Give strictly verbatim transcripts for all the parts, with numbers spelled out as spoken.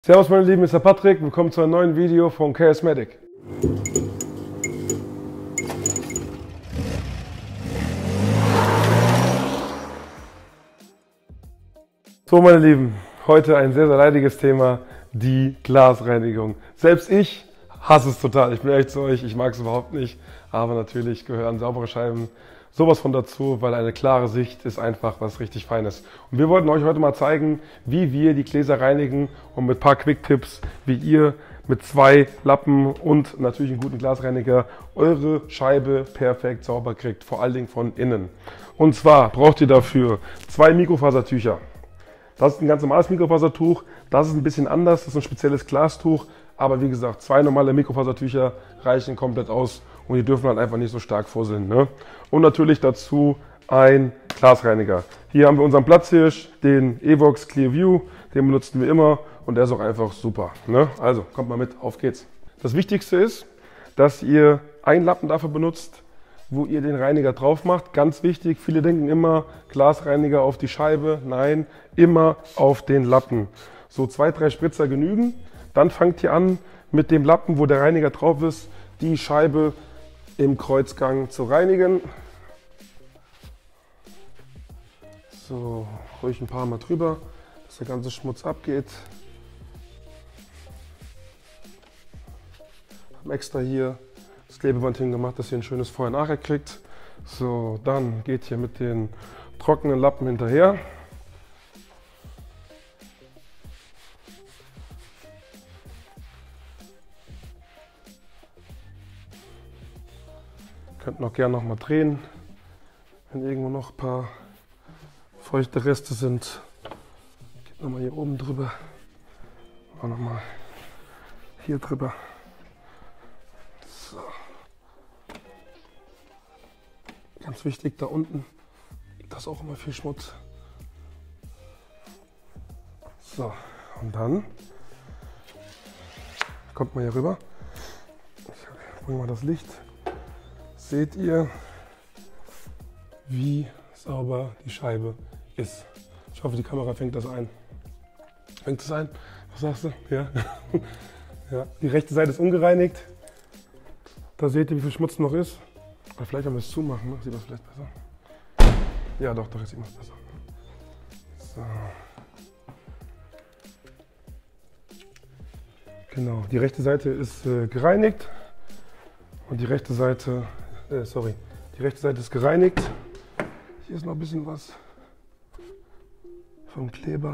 Servus meine Lieben, ist der Patrick. Willkommen zu einem neuen Video von Charismatic. So meine Lieben, heute ein sehr, sehr leidiges Thema, die Glasreinigung. Selbst ich hasse es total, ich bin ehrlich zu euch, ich mag es überhaupt nicht. Aber natürlich gehören saubere Scheiben sowas von dazu, weil eine klare Sicht ist einfach was richtig Feines. Und wir wollten euch heute mal zeigen, wie wir die Gläser reinigen und mit ein paar Quick-Tipps, wie ihr mit zwei Lappen und natürlich einem guten Glasreiniger eure Scheibe perfekt sauber kriegt, vor allen Dingen von innen. Und zwar braucht ihr dafür zwei Mikrofasertücher. Das ist ein ganz normales Mikrofasertuch, das ist ein bisschen anders, das ist ein spezielles Glastuch, aber wie gesagt, zwei normale Mikrofasertücher reichen komplett aus. Und die dürfen halt einfach nicht so stark fusseln. Ne? Und natürlich dazu ein Glasreiniger. Hier haben wir unseren Platzhirsch, den Evox Clearview. Den benutzen wir immer und der ist auch einfach super. Ne? Also kommt mal mit, auf geht's. Das Wichtigste ist, dass ihr einen Lappen dafür benutzt, wo ihr den Reiniger drauf macht. Ganz wichtig, viele denken immer Glasreiniger auf die Scheibe. Nein, immer auf den Lappen. So zwei, drei Spritzer genügen. Dann fangt ihr an mit dem Lappen, wo der Reiniger drauf ist, die Scheibe im Kreuzgang zu reinigen. So, ruhig ein paar Mal drüber, dass der ganze Schmutz abgeht. Haben extra hier das Klebeband hingemacht, dass ihr ein schönes Vorher-Nachher kriegt. So, dann geht ihr mit den trockenen Lappen hinterher. Könnt noch gerne noch mal drehen, wenn irgendwo noch ein paar feuchte Reste sind. Geht noch mal hier oben drüber, auch noch mal hier drüber. So. Ganz wichtig, da unten, da ist auch immer viel Schmutz. So, und dann kommt man hier rüber. Ich bringe mal das Licht. Seht ihr, wie sauber die Scheibe ist. Ich hoffe, die Kamera fängt das ein. Fängt es ein? Was sagst du? Ja. Ja. Die rechte Seite ist ungereinigt. Da seht ihr, wie viel Schmutz noch ist. Oder vielleicht haben wir es zumachen, ne? Sieht das vielleicht besser? Ja, doch, doch, jetzt sieht man es besser. So. Genau, die rechte Seite ist äh, gereinigt und die rechte Seite Äh, sorry, die rechte Seite ist gereinigt. Hier ist noch ein bisschen was vom Kleber.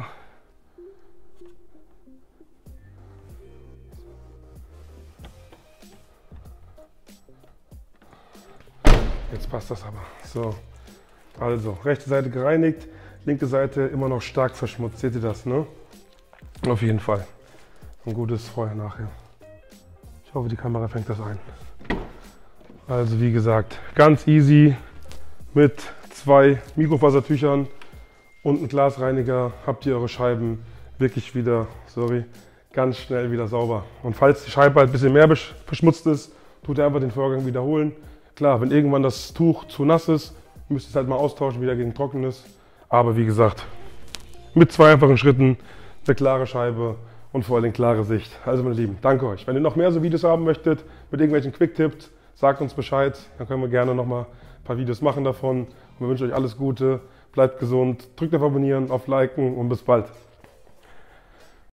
Jetzt passt das aber. So, also rechte Seite gereinigt, linke Seite immer noch stark verschmutzt. Seht ihr das, ne? Auf jeden Fall. Ein gutes Vorher-Nachher. Ich hoffe, die Kamera fängt das ein. Also wie gesagt, ganz easy mit zwei Mikrofasertüchern und einem Glasreiniger habt ihr eure Scheiben wirklich wieder, sorry, ganz schnell wieder sauber. Und falls die Scheibe halt ein bisschen mehr verschmutzt ist, tut ihr einfach den Vorgang wiederholen. Klar, wenn irgendwann das Tuch zu nass ist, müsst ihr es halt mal austauschen, wieder gegen trockenes. Aber wie gesagt, mit zwei einfachen Schritten eine klare Scheibe und vor allem klare Sicht. Also meine Lieben, danke euch. Wenn ihr noch mehr so Videos haben möchtet mit irgendwelchen Quick-Tipps, sagt uns Bescheid, dann können wir gerne noch mal ein paar Videos machen davon. Und wir wünschen euch alles Gute, bleibt gesund, drückt auf Abonnieren, auf Liken und bis bald.